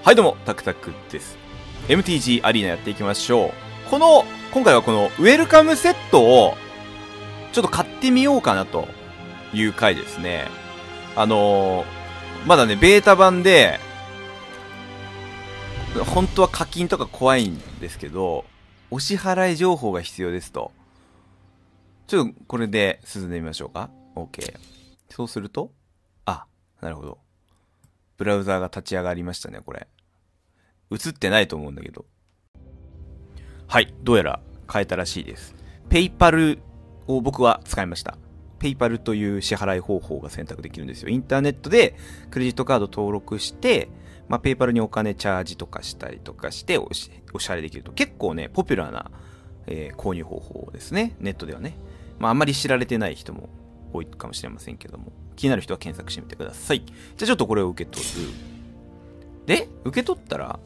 はいどうも、タクタクです。MTG アリーナやっていきましょう。今回はこのウェルカムセットをちょっと買ってみようかなという回ですね。まだね、ベータ版で、本当は課金とか怖いんですけど、お支払い情報が必要ですと。ちょっとこれで進んでみましょうか。OK。そうすると、なるほど。ブラウザーが立ち上がりましたね、これ。映ってないと思うんだけど。はい、どうやら変えたらしいです。ペイパルを僕は使いました。ペイパルという支払い方法が選択できるんですよ。インターネットでクレジットカード登録して、ペイパルにお金チャージとかしたりとかしてお支払いできると。結構ね、ポピュラーな、購入方法ですね。ネットではね。あんまり知られてない人も多いかもしれませんけども。気になる人は検索してみてください。じゃあちょっとこれを受け取る。で、受け取ったら、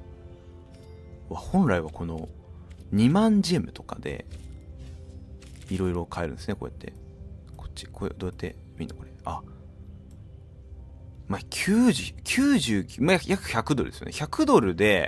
本来はこの2万ジェムとかでいろいろ買えるんですね。こうやってこれどうやって見るのこれ。90、約100ドルですよね。100ドルで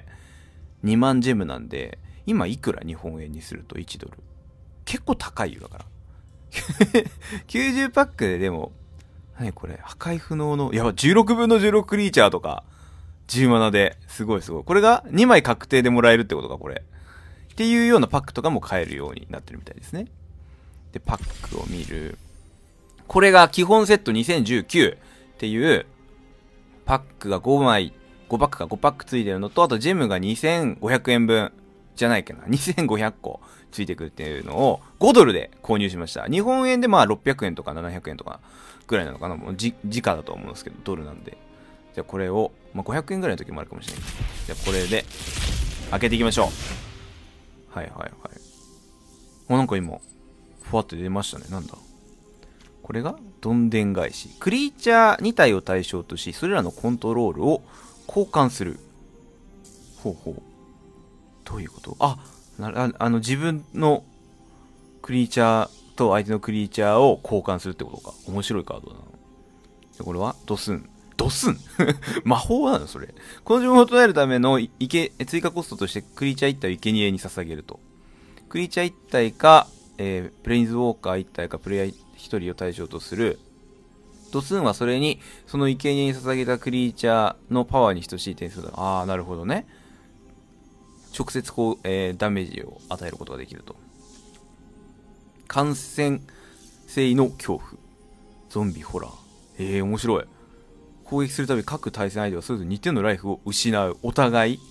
2万ジェムなんで、今いくら日本円にすると1ドル。結構高いよ、だから。90パックででも、何これ、破壊不能の、16分の16クリーチャーとか、10マナで、すごいすごい。これが2枚確定でもらえるってことか、これ。っていうようなパックとかも買えるようになってるみたいですね。で、パックを見る。これが基本セット2019っていう、パックが5枚、5パックか5パックついてるのと、あとジェムが2500円分、じゃないかな。2500個ついてくるっていうのを5ドルで購入しました。日本円で600円とか700円とかぐらいなのかな。もう時価だと思うんですけど、ドルなんで。じゃあこれを、500円ぐらいの時もあるかもしれない。じゃあこれで開けていきましょう。はいはいはい。なんか今、ふわって出ましたね。なんだこれがどんでん返し。クリーチャー2体を対象とし、それらのコントロールを交換する。ほうほう。どういうこと？自分のクリーチャーと相手のクリーチャーを交換するってことか。面白いカードだな。でこれはドスン。ドスン魔法なのそれ。この呪文を唱えるための追加コストとしてクリーチャー1体を生贄に捧げると。クリーチャー1体か、プレインズウォーカー1体かプレイヤー1人を対象とする。ドスンはそれに、その生贄に捧げたクリーチャーのパワーに等しい点数だ。なるほどね。直接ダメージを与えることができると。感染性の恐怖。ゾンビホラー。面白い。攻撃するたび各対戦相手はそれぞれ2点のライフを失う。お互い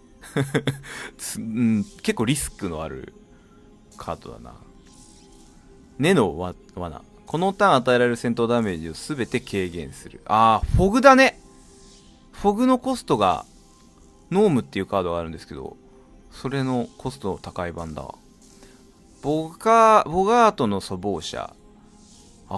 結構リスクのあるカードだな。根の罠。このターン与えられる戦闘ダメージをすべて軽減する。フォグだね。フォグのコストが、ノームっていうカードがあるんですけど、それのコスト高い版だ。ボガートの粗暴者。こ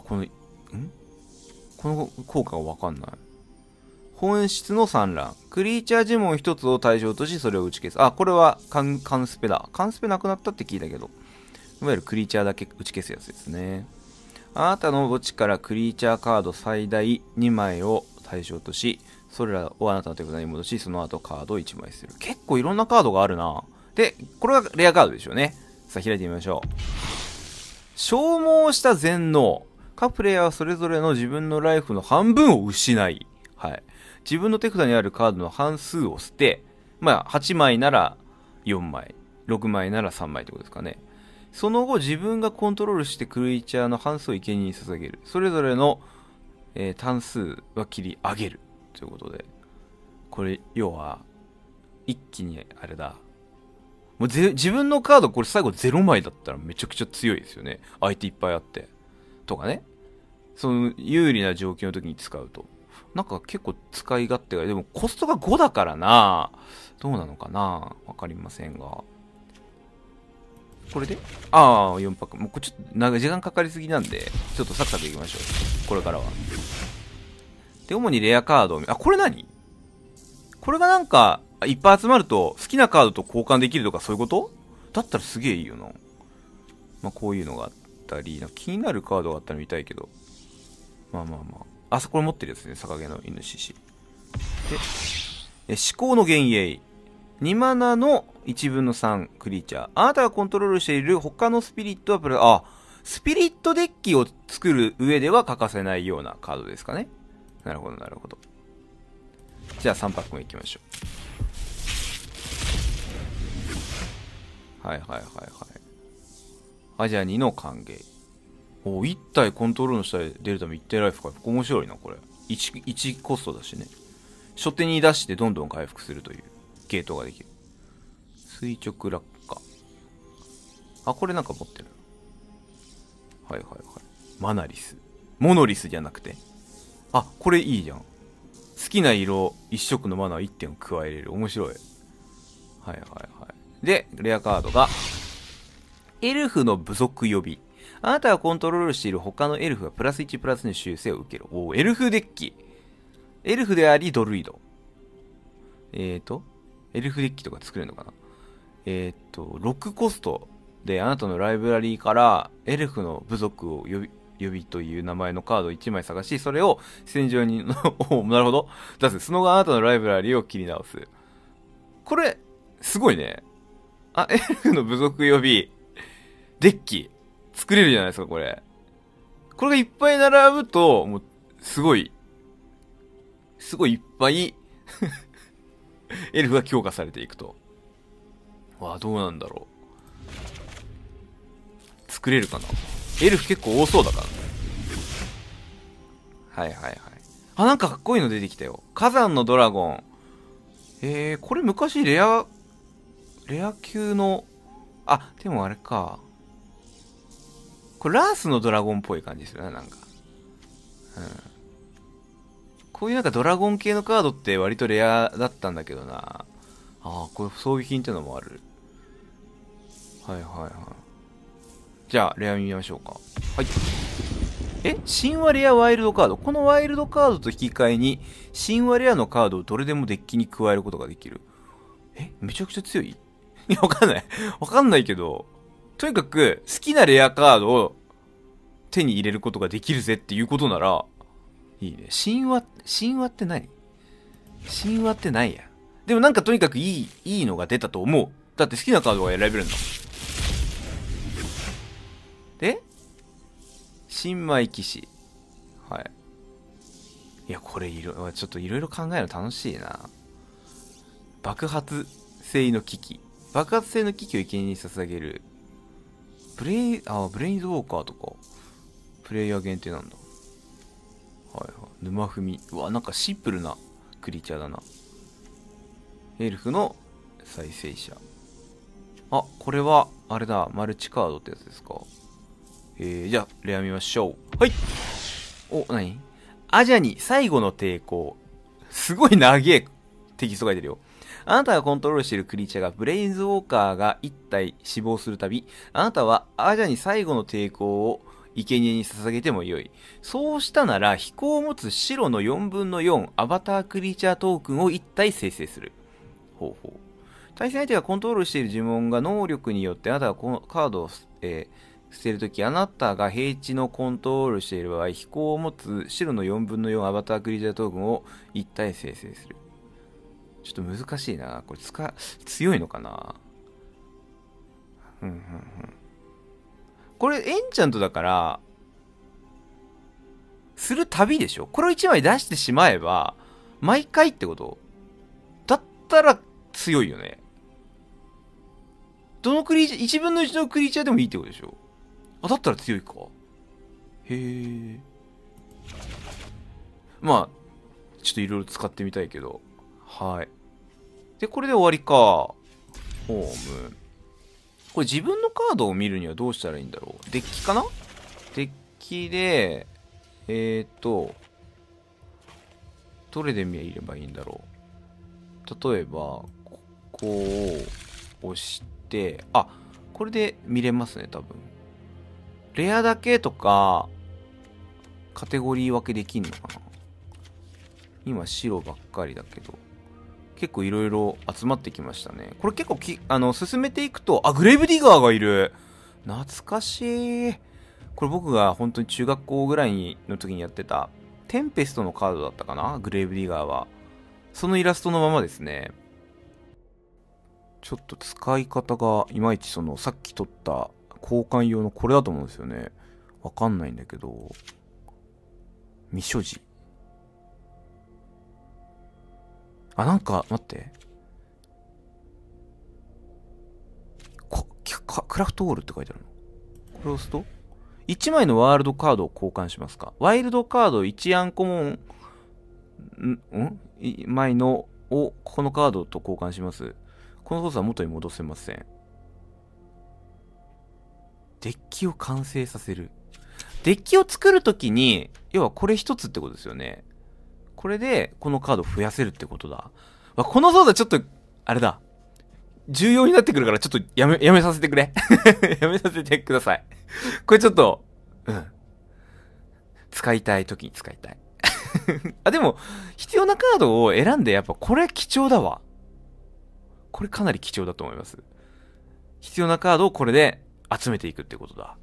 の効果がわかんない。本質の産卵。クリーチャー呪文一つを対象とし、それを打ち消す。これはカンスペだ。カンスペなくなったって聞いたけど。いわゆるクリーチャーだけ打ち消すやつですね。あなたの墓地からクリーチャーカード最大2枚を対象とし、それらをあなたの手札に戻し、その後カードを1枚する。結構いろんなカードがあるな。で、これがレアカードでしょうね。さあ、開いてみましょう。消耗した全能。各プレイヤーはそれぞれの自分のライフの半分を失い、自分の手札にあるカードの半数を捨て、8枚なら4枚、6枚なら3枚ってことですかね。その後、自分がコントロールしてクリーチャーの半数を生贄に捧げる。それぞれの、単数は切り上げる。ということで。これ、要は、一気にあれだ。もう自分のカード、これ最後0枚だったらめちゃくちゃ強いですよね。相手いっぱいあって。とかね。その、有利な状況の時に使うと。なんか結構使い勝手が、でもコストが5だからな。どうなのかなわかりませんが。これで4パック。もうこれちょっと時間かかりすぎなんで、ちょっとサクサクいきましょう。これからは。で、主にレアカードをこれ何これがなんか、いっぱい集まると好きなカードと交換できるとかそういうことだったらすげえいいよな。こういうのがあったり、気になるカードがあったら見たいけど。これ持ってるやつね。逆毛の犬獅子。で、 思考の幻影。2マナの1分の3クリーチャー。あなたがコントロールしている他のスピリットはスピリットデッキを作る上では欠かせないようなカードですかね。なるほど、なるほど。じゃあ3パック目いきましょう。はいはいはいはい。アジャニの歓迎。1体コントロールの下で出るため1体ライフ回復。面白いな、これ。1コストだしね。初手に出してどんどん回復するというゲートができる。垂直落下。これなんか持ってる。はいはいはい。マナリス。モノリスじゃなくて。これいいじゃん。好きな色一色のマナーを1点加えれる。面白い。はいはいはい。で、レアカードが、エルフの部族予備。あなたがコントロールしている他のエルフがプラス1プラス2修正を受ける。エルフデッキ。エルフでありドルイド。エルフデッキとか作れるのかな。6コストであなたのライブラリーからエルフの部族を予備という名前のカードを1枚探し、それを戦場になるほど。出す。その後あなたのライブラリーを切り直す。これ、すごいね。エルフの部族予備、デッキ、作れるじゃないですか、これ。これがいっぱい並ぶと、もう、すごいいっぱいエルフが強化されていくと。どうなんだろう。作れるかな。エルフ結構多そうだからね。はいはいはい。なんかかっこいいの出てきたよ。火山のドラゴン。これ昔レア級の、でもあれか。これラースのドラゴンっぽい感じですよね、なんか。こういうなんかドラゴン系のカードって割とレアだったんだけどな。こういう装備品ってのもある。はいはいはい。じゃあ、レア見ましょうか。はい。神話レアワイルドカード。このワイルドカードと引き換えに、神話レアのカードをどれでもデッキに加えることができる。めちゃくちゃ強い？いや、わかんない。わかんないけど、とにかく好きなレアカードを手に入れることができるぜっていうことなら、いいね。神話って何？神話って何や？でもなんかとにかくいいのが出たと思う。だって好きなカードが選べるんだ。で新米騎士。はい。いや、これちょっといろいろ考えるの楽しいな。爆発性の危機。爆発性の危機を生贄に捧げる。ブレインズウォーカーとか、プレイヤー限定なんだ。はいはい。沼踏み。なんかシンプルなクリーチャーだな。エルフの再生者。これは、あれだ、マルチカードってやつですか。じゃあ、レア見ましょう。はい。何？アジャニ、最後の抵抗。すごい長えテキスト書いてるよ。あなたがコントロールしているクリーチャーがブレインズウォーカーが1体死亡するたび、あなたはアジャに最後の抵抗を生贄に捧げてもよい。そうしたなら、飛行を持つ白の4分の4アバタークリーチャートークンを1体生成する。ほうほう。対戦相手がコントロールしている呪文が能力によってあなたがこのカードを、捨てるとき、あなたが平地のコントロールしている場合、飛行を持つ白の4分の4アバタークリーチャートークンを1体生成する。ちょっと難しいな。これ強いのかな。これエンチャントだから、するたびでしょ？これを1枚出してしまえば、毎回ってこと？だったら強いよね。どのクリーチャー、1分の1のクリーチャーでもいいってことでしょ？だったら強いか。へえ。まあ、ちょっといろいろ使ってみたいけど。はい。で、これで終わりか。ホーム。これ自分のカードを見るにはどうしたらいいんだろう。デッキかな？デッキで、どれで見ればいいんだろう。例えば、こう押して、これで見れますね、多分。レアだけとか、カテゴリー分けできんのかな？今白ばっかりだけど。結構いろいろ集まってきましたね。これ結構進めていくと、グレイブディガーがいる。懐かしい。これ僕が本当に中学校ぐらいの時にやってた、テンペストのカードだったかな？グレイブディガーは。 そのイラストのままですね。ちょっと使い方がいまいちさっき撮った交換用のこれだと思うんですよね。わかんないんだけど。未所持。あ、なんか、待って。クラフトオールって書いてあるの。これを押すと1枚のワールドカードを交換しますか。ワイルドカード1アンコモン、枚のをこのカードと交換します。この操作は元に戻せません。デッキを完成させる。デッキを作るときに、要はこれ一つってことですよね。これで、このカードを増やせるってことだ。この操作ちょっと、あれだ。重要になってくるからちょっとやめさせてくれ。やめさせてください。これちょっと、使いたい時に使いたい。あ、でも、必要なカードを選んでやっぱこれ貴重だわ。これかなり貴重だと思います。必要なカードをこれで集めていくってことだ。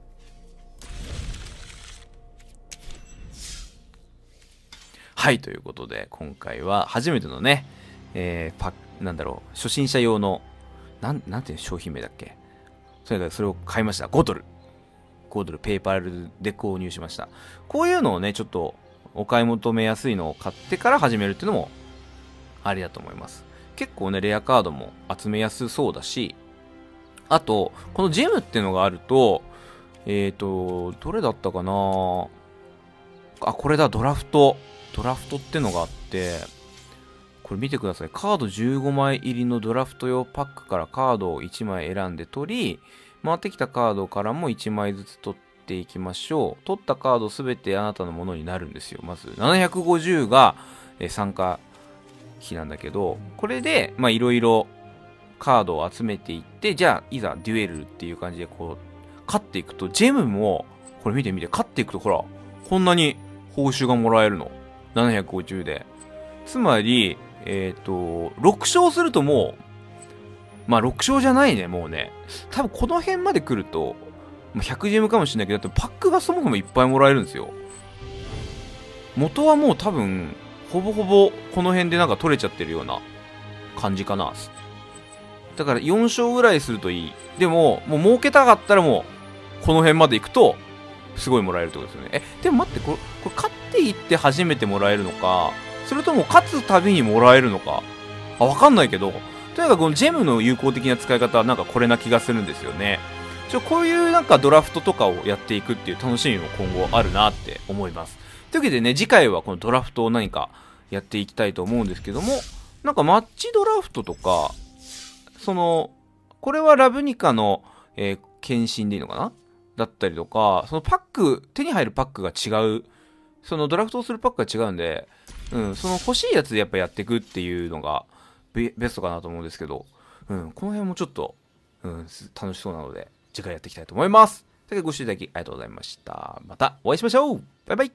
はい、ということで、今回は初めてのね、初心者用の、なんていう商品名だっけ。それを買いました。5ドル。5ドルペーパルで購入しました。こういうのをね、ちょっとお買い求めやすいのを買ってから始めるっていうのもありだと思います。結構ね、レアカードも集めやすそうだし、あと、このジェムっていうのがあると、どれだったかなあ、これだ、ドラフトってのがあって、これ見てください。カード15枚入りのドラフト用パックからカードを1枚選んで取り、回ってきたカードからも1枚ずつ取っていきましょう。取ったカードすべてあなたのものになるんですよ。まず、750が参加費なんだけど、これで、いろいろカードを集めていって、じゃあ、いざデュエルっていう感じでこう、勝っていくと、ジェムも、これ見て、勝っていくと、ほら、こんなに報酬がもらえるの。750で。つまり、6勝するともう、6勝じゃないね、もうね。多分この辺まで来ると、100ジェムかもしれないけど、だってパックがそもそもいっぱいもらえるんですよ。元はもう多分、ほぼほぼこの辺でなんか取れちゃってるような感じかな。だから4勝ぐらいするといい。でも、もう儲けたかったらもう、この辺まで行くと、すごいもらえるってことですよね。でも待って、これ勝っていって初めてもらえるのか、それとも勝つたびにもらえるのか、わかんないけど、とにかくこのジェムの有効的な使い方はなんかこれな気がするんですよね。こういうなんかドラフトとかをやっていくっていう楽しみも今後あるなって思います。というわけでね、次回はこのドラフトを何かやっていきたいと思うんですけども、なんかマッチドラフトとか、これはラブニカの、検診でいいのかなだったりとか、そのパック、手に入るパックが違う、そのドラフトをするパックが違うんで、その欲しいやつでやっぱやっていくっていうのがベストかなと思うんですけど、この辺もちょっと、楽しそうなので、次回やっていきたいと思います。というわけでご視聴いただきありがとうございました。またお会いしましょう。バイバイ。